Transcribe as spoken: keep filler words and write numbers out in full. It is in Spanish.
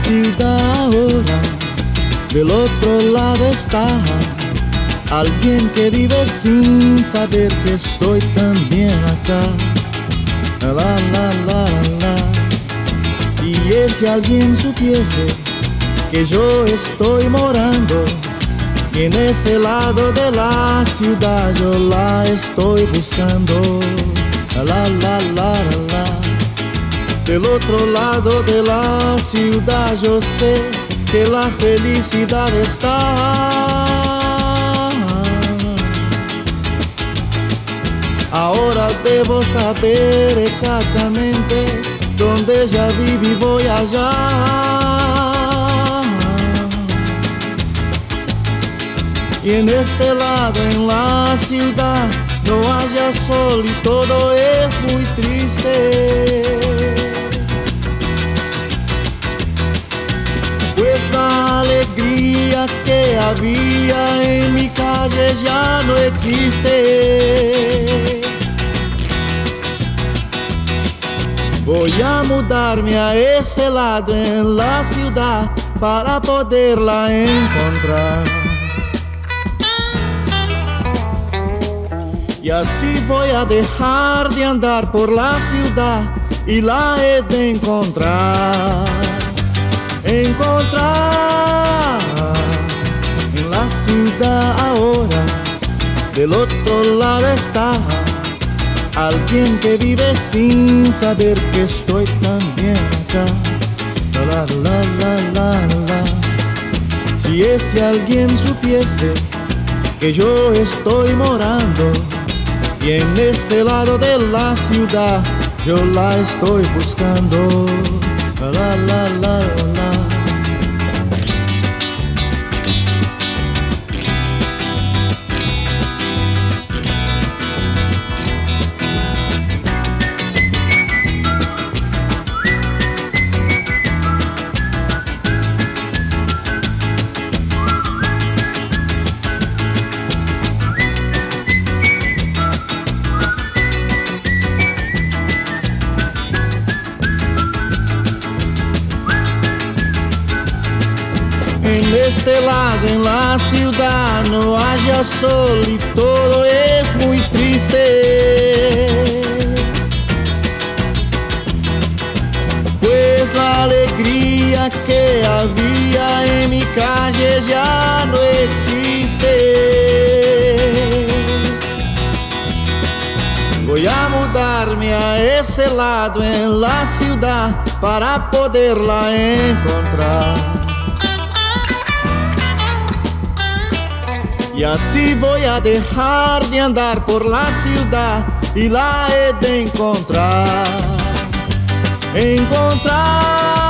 ciudad ahora, del otro lado está alguien que vive sin saber que estoy también acá. La, la, la, la, la. Si ese alguien supiese que yo estoy morando y en ese lado de la ciudad yo la estoy buscando. La, la, la, la, la. Del otro lado de la ciudad yo sé que la felicidad está. Ahora debo saber exactamente dónde ella vive y voy allá. Y en este lado, en la ciudad, no haya sol y todo es muy triste. Pues la alegría que había en mi calle ya no existe. Voy a mudarme a ese lado en la ciudad para poderla encontrar. Y así voy a dejar de andar por la ciudad y la he de encontrar. Encontrar en la ciudad ahora, del otro lado está alguien que vive sin saber que estoy también acá. La, la, la, la, la. Si ese alguien supiese que yo estoy morando y en ese lado de la ciudad yo la estoy buscando. La, la, la, la, la. En este lado, en la ciudad, no haya sol y todo es muy triste. Pues la alegría que había en mi calle ya no existe. Voy a mudarme a ese lado en la ciudad para poderla encontrar. Y así voy a dejar de andar por la ciudad y la he de encontrar. Encontrar